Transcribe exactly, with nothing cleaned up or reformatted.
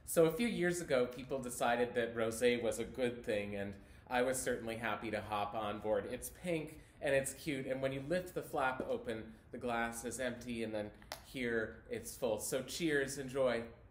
So a few years ago, people decided that rosé was a good thing, and I was certainly happy to hop on board. It's pink and it's cute, and when you lift the flap open, the glass is empty, and then here it's full. So cheers, enjoy.